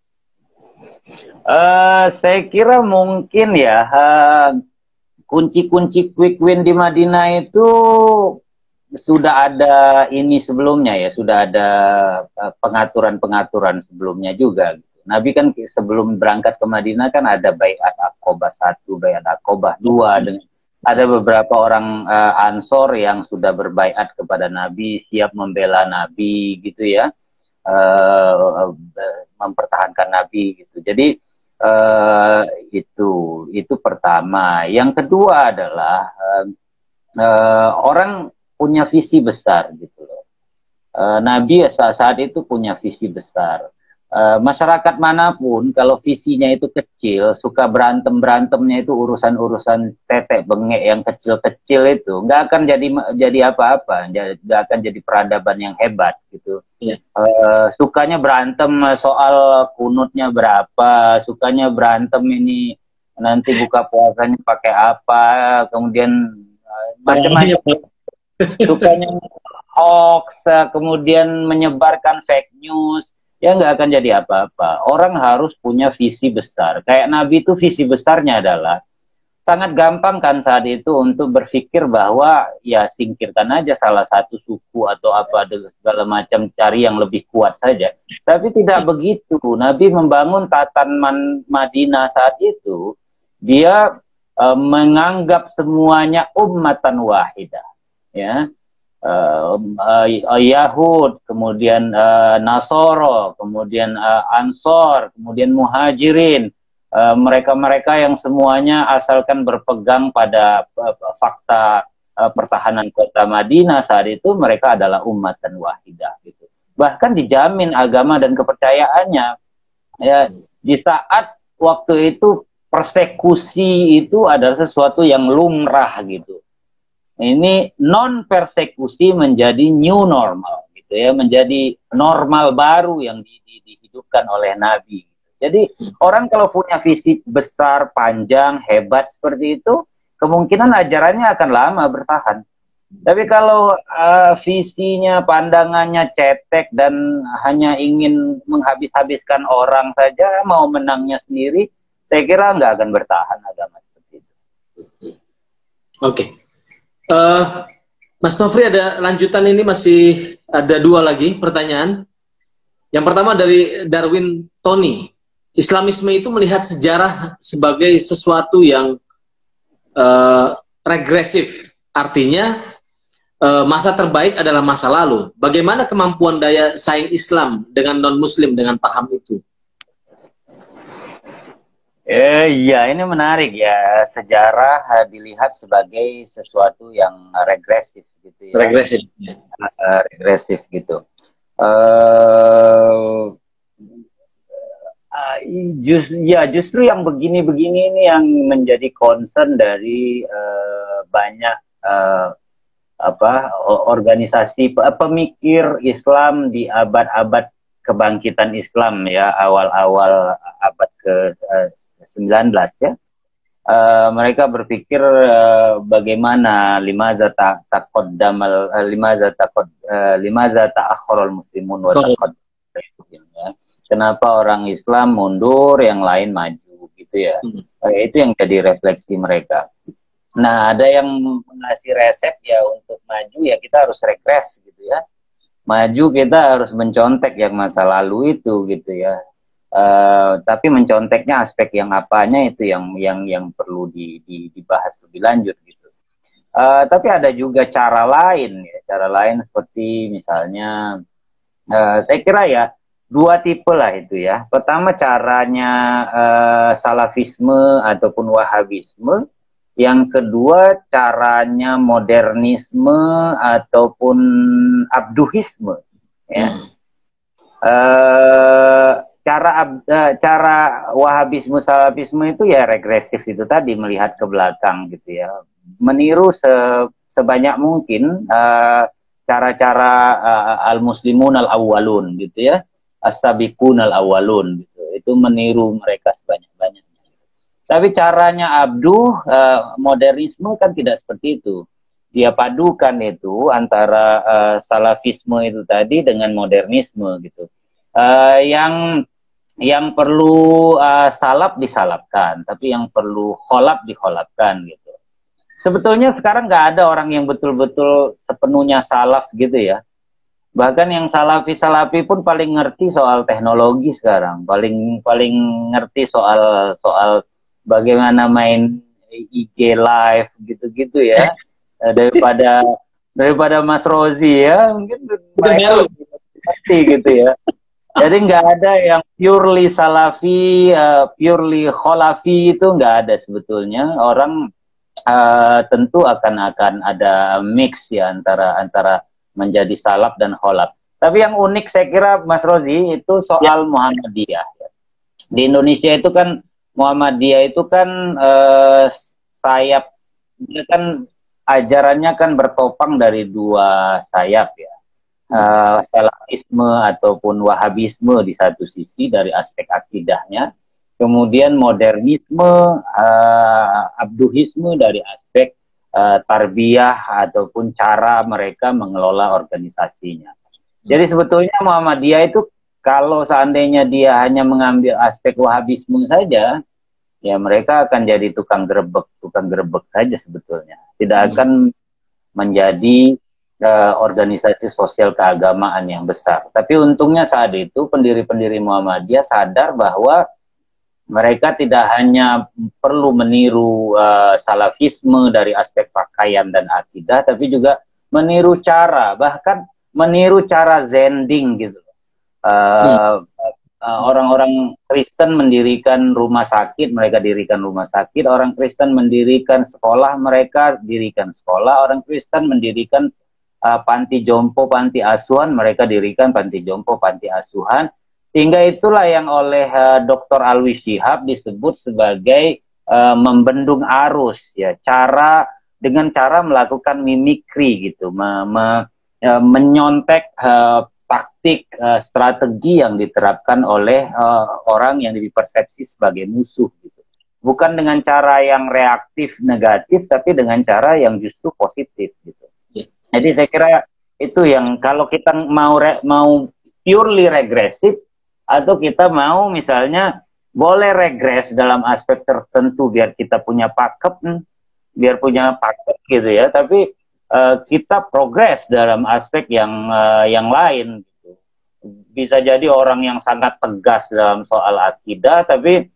Saya kira mungkin ya kunci-kunci quick win di Madinah itu sudah ada ini sebelumnya ya, sudah ada pengaturan-pengaturan sebelumnya juga. Nabi kan sebelum berangkat ke Madinah kan ada Baiat Aqobah 1, Baiat Aqobah 2, dengan ada beberapa orang Ansor yang sudah berbaiat kepada Nabi, siap membela Nabi gitu ya, mempertahankan Nabi gitu. Jadi itu pertama. Yang kedua adalah orang punya visi besar gitu loh. Nabi saat itu punya visi besar. Masyarakat manapun kalau visinya itu kecil, suka berantemnya itu urusan-urusan tetek bengek yang kecil-kecil itu, nggak akan jadi apa-apa, nggak akan jadi peradaban yang hebat gitu. Yeah. Sukanya berantem soal kunutnya berapa, sukanya berantem ini nanti buka puasanya pakai apa, kemudian macam-macam. hoax, kemudian menyebarkan fake news, ya nggak akan jadi apa-apa. Orang harus punya visi besar. Kayak Nabi itu visi besarnya adalah sangat gampang kan saat itu untuk berpikir bahwa ya singkirkan aja salah satu suku atau apa segala macam, cari yang lebih kuat saja. Tapi tidak begitu. Nabi membangun tatanan Madinah saat itu, dia menganggap semuanya ummatan wahidah, ya. Yahud, kemudian Nasoro, kemudian Ansor, kemudian Muhajirin, mereka-mereka yang semuanya asalkan berpegang pada fakta pertahanan kota Madinah saat itu, mereka adalah ummatan wahidah gitu. Bahkan dijamin agama dan kepercayaannya. Ya, di saat waktu itu persekusi itu adalah sesuatu yang lumrah gitu. Ini non persekusi menjadi new normal gitu ya, menjadi normal baru yang dihidupkan oleh Nabi. Jadi orang kalau punya visi besar, panjang, hebat seperti itu, kemungkinan ajarannya akan lama bertahan. Tapi kalau visinya, pandangannya cetek dan hanya ingin menghabis-habiskan orang saja, mau menangnya sendiri, saya kira nggak akan bertahan agama seperti itu. Oke. Mas Nofri, ada lanjutan, ini masih ada 2 lagi pertanyaan. Yang pertama dari Darwin Tony. Islamisme itu melihat sejarah sebagai sesuatu yang regresif. Artinya masa terbaik adalah masa lalu. Bagaimana kemampuan daya saing Islam dengan non-Muslim dengan paham itu? Iya, ini menarik ya. Sejarah dilihat sebagai sesuatu yang regresif gitu ya. Regresif. Regresif gitu. Justru yang begini-begini ini yang menjadi concern dari banyak organisasi pemikir Islam di abad-abad kebangkitan Islam ya, awal-awal abad ke-19 ya. Mereka berpikir bagaimana limaza ta'akhkharul muslimun wa taqaddam ya. Kenapa orang Islam mundur, yang lain maju, gitu ya. Itu yang jadi refleksi mereka. Nah, ada yang mengasih resep ya untuk maju, ya kita harus regres, gitu ya. Maju kita harus mencontek yang masa lalu itu, gitu ya. Tapi menconteknya aspek yang apanya itu yang perlu dibahas lebih lanjut, gitu. Tapi ada juga cara lain, ya. Cara lain seperti misalnya, saya kira ya, 2 tipe lah itu ya. Pertama caranya salafisme ataupun wahabisme. Yang kedua caranya modernisme ataupun abduhisme. Ya. Cara wahabisme salafisme itu ya regresif itu tadi, melihat ke belakang gitu ya. Meniru sebanyak mungkin cara-cara al-muslimun al-awwalun gitu ya. As-sabiqun al-awwalun gitu. Itu meniru mereka sebanyak-banyaknya. Tapi caranya modernisme kan tidak seperti itu. Dia padukan itu antara salafisme itu tadi dengan modernisme gitu. Yang perlu salaf disalafkan, tapi yang perlu kholaf dikholafkan gitu. Sebetulnya sekarang nggak ada orang yang betul-betul sepenuhnya salaf gitu ya. Bahkan yang salafi pun paling ngerti soal teknologi sekarang, paling ngerti soal bagaimana main IG live gitu-gitu ya, daripada Mas Rozi ya, mungkin mereka ngerti gitu ya. Jadi nggak ada yang purely salafi, purely kholafi, itu nggak ada sebetulnya. Orang tentu akan ada mix ya antara menjadi salaf dan kholaf. Tapi yang unik saya kira Mas Rozi itu soal Muhammadiyah. Di Indonesia itu kan Muhammadiyah itu kan sayap, kan ajarannya kan bertopang dari 2 sayap ya. Salafisme ataupun wahabisme di satu sisi dari aspek akidahnya, kemudian modernisme, abduhisme dari aspek tarbiyah ataupun cara mereka mengelola organisasinya. Jadi sebetulnya Muhammadiyah itu kalau seandainya dia hanya mengambil aspek Wahabisme saja, ya mereka akan jadi tukang gerebek saja sebetulnya. Tidak akan menjadi organisasi sosial keagamaan yang besar. Tapi untungnya saat itu pendiri-pendiri Muhammadiyah sadar bahwa mereka tidak hanya perlu meniru salafisme dari aspek pakaian dan akidah, tapi juga meniru cara, bahkan meniru cara zending gitu. Orang-orang Kristen mendirikan rumah sakit, mereka dirikan rumah sakit. Orang Kristen mendirikan sekolah, mereka dirikan sekolah. Orang Kristen mendirikan panti jompo, panti asuhan, mereka dirikan panti jompo, panti asuhan. Sehingga itulah yang oleh Dr. Alwi Shihab disebut sebagai membendung arus, ya, dengan cara melakukan mimikri gitu, menyontek taktik, strategi yang diterapkan oleh orang yang dipersepsi sebagai musuh gitu. Bukan dengan cara yang reaktif negatif, tapi dengan cara yang justru positif gitu. Jadi saya kira itu yang kalau kita mau purely regresif, atau kita mau misalnya boleh regres dalam aspek tertentu biar kita punya paket, gitu ya, tapi kita progres dalam aspek yang lain gitu. Bisa jadi orang yang sangat tegas dalam soal akidah, tapi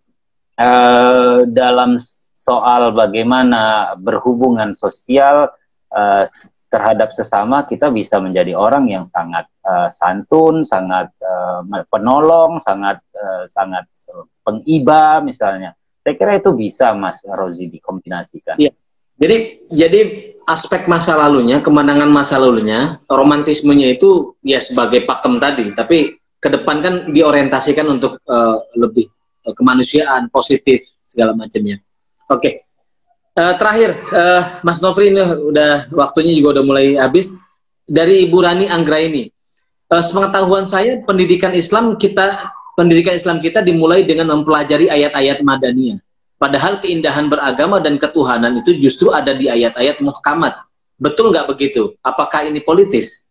dalam soal bagaimana berhubungan sosial terhadap sesama, kita bisa menjadi orang yang sangat santun, sangat penolong, sangat pengiba misalnya. Saya kira itu bisa, Mas Rozi, dikombinasikan. Iya. Jadi aspek masa lalunya, kemenangan masa lalunya, romantismenya itu ya sebagai pakem tadi, tapi ke depan kan diorientasikan untuk lebih kemanusiaan, positif segala macamnya. Oke. Terakhir, Mas Nofri, ini udah waktunya juga udah mulai habis. Dari Ibu Rani Anggraini, sepengetahuan saya pendidikan Islam kita dimulai dengan mempelajari ayat-ayat Madaniyah. Padahal keindahan beragama dan ketuhanan itu justru ada di ayat-ayat muhkamat. Betul nggak begitu? Apakah ini politis?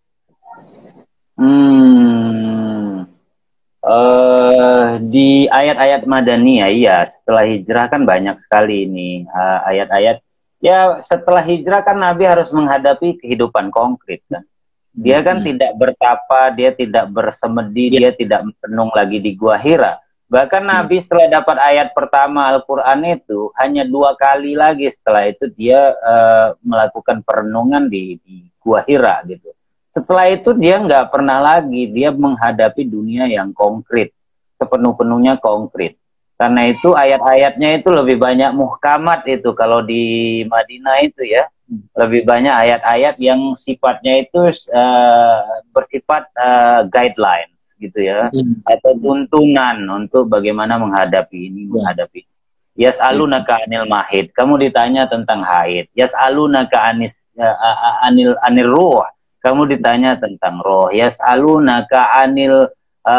Di ayat-ayat Madaniyah, iya, setelah hijrah kan banyak sekali ini ayat-ayat. Ya, setelah hijrah kan Nabi harus menghadapi kehidupan konkret kan. Dia kan tidak bertapa, dia tidak bersemedi, dia tidak merenung lagi di Gua Hira. Bahkan Nabi setelah dapat ayat pertama Al-Quran itu hanya 2 kali lagi setelah itu dia melakukan perenungan di Gua Hira gitu. Setelah itu dia nggak pernah lagi dia menghadapi dunia yang konkret, sepenuh-penuhnya konkret. Karena itu ayat-ayatnya itu lebih banyak muhkamat itu kalau di Madinah itu ya. Lebih banyak ayat-ayat yang sifatnya itu bersifat guidelines gitu ya. Atau tuntunan untuk bagaimana menghadapi ini, menghadapi. Yas'alunaka anil mahid. Kamu ditanya tentang haid. Yas'alunaka anil ruh. Kamu ditanya tentang roh. Yas'alunaka anil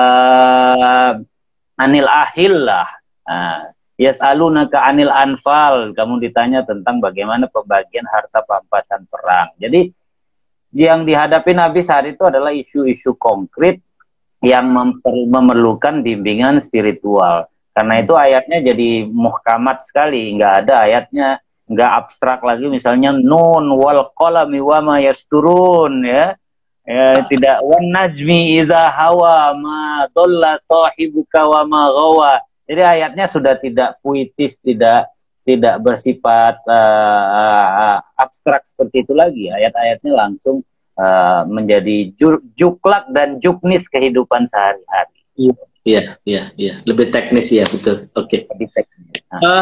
ahillah. Yas'alunaka anil anfal. Kamu ditanya tentang bagaimana pembagian harta pampasan perang. Jadi yang dihadapi Nabi saat itu adalah isu-isu konkret yang memerlukan bimbingan spiritual. Karena itu ayatnya jadi muhkamat sekali. Nggak ada ayatnya, nggak abstrak lagi, misalnya nun wal qalami wa ma yasturun ya. Tidak wan najmi iza hawa ma dhalla sahibuka wa ma ghawa. Jadi ayatnya sudah tidak puitis, tidak bersifat abstrak seperti itu lagi. Ayat-ayatnya langsung menjadi juklak dan juknis kehidupan sehari-hari. Iya, lebih teknis ya, betul. Oke. Lebih teknis.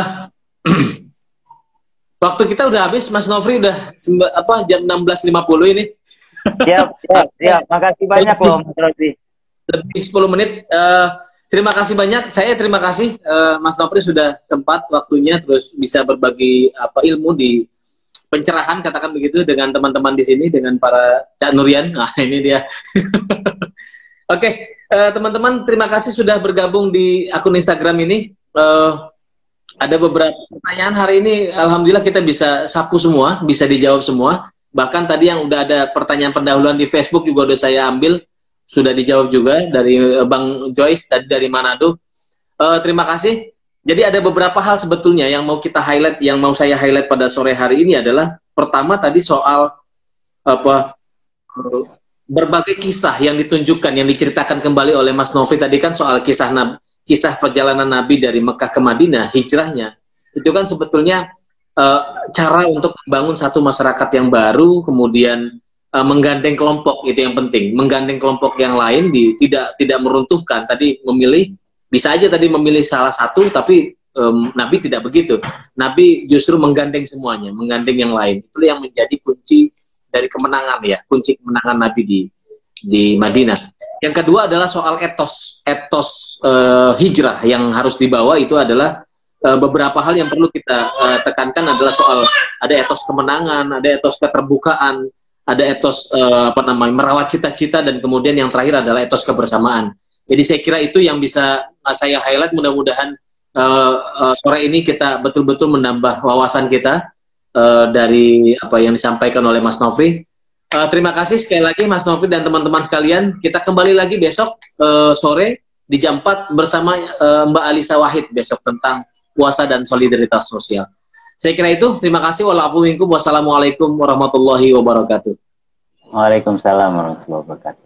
Waktu kita udah habis, Mas Nofri, udah jam 16.50 ini. Siap. Makasih banyak loh, Mas Rozi. Lebih 10 menit. Terima kasih banyak. Saya terima kasih Mas Nofri sudah sempat waktunya terus bisa berbagi ilmu di pencerahan, katakan begitu, dengan teman-teman di sini, dengan para Cak Nurian. Nah, ini dia. Oke, teman-teman, terima kasih sudah bergabung di akun Instagram ini. Ada beberapa pertanyaan hari ini, alhamdulillah kita bisa sapu semua, bisa dijawab semua. Bahkan tadi yang udah ada pertanyaan pendahuluan di Facebook juga udah saya ambil, sudah dijawab juga dari Bang Joyce tadi dari Manado. Terima kasih. Jadi ada beberapa hal sebetulnya yang mau kita highlight, yang mau saya highlight pada sore hari ini adalah pertama tadi soal apa berbagai kisah yang ditunjukkan, yang diceritakan kembali oleh Mas Novi tadi kan soal kisah perjalanan Nabi dari Mekah ke Madinah, hijrahnya. Itu kan sebetulnya cara untuk membangun satu masyarakat yang baru, kemudian menggandeng kelompok, itu yang penting. Menggandeng kelompok yang lain, tidak meruntuhkan. Tadi memilih, bisa aja tadi memilih salah satu, tapi Nabi tidak begitu. Nabi justru menggandeng semuanya, menggandeng yang lain. Itu yang menjadi kunci dari kemenangan ya, kunci kemenangan Nabi di Madinah. Yang kedua adalah soal etos hijrah yang harus dibawa. Itu adalah beberapa hal yang perlu kita tekankan adalah soal ada etos kemenangan, ada etos keterbukaan, ada etos merawat cita-cita, dan kemudian yang terakhir adalah etos kebersamaan. Jadi saya kira itu yang bisa saya highlight. Mudah-mudahan sore ini kita betul-betul menambah wawasan kita dari apa yang disampaikan oleh Mas Novi. Terima kasih sekali lagi Mas Novi dan teman-teman sekalian. Kita kembali lagi besok sore di jam 4 bersama Mbak Alisa Wahid besok tentang puasa dan solidaritas sosial. Saya kira itu. Terima kasih. Wassalamualaikum warahmatullahi wabarakatuh. Waalaikumsalam warahmatullahi wabarakatuh.